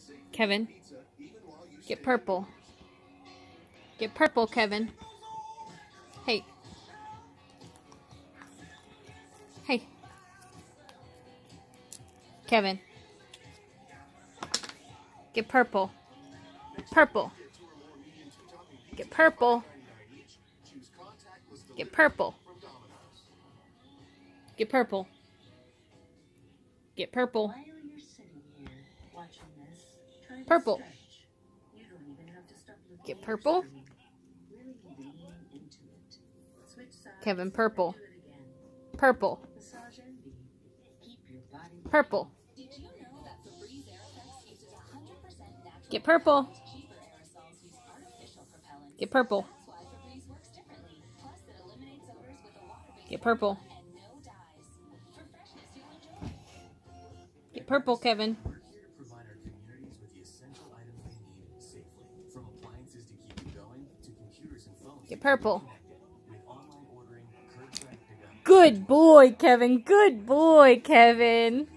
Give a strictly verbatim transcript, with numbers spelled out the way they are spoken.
Kevin. Get purple. Get purple, Kevin. Hey. Hey. Kevin. Get purple. Purple. Get purple. Get purple. Get purple. Get purple. Purple. Get purple. Kevin, purple. Purple. Purple. Get purple. Get purple. Get purple. Get purple, Kevin. Get purple. Good boy, Kevin. Good boy, Kevin.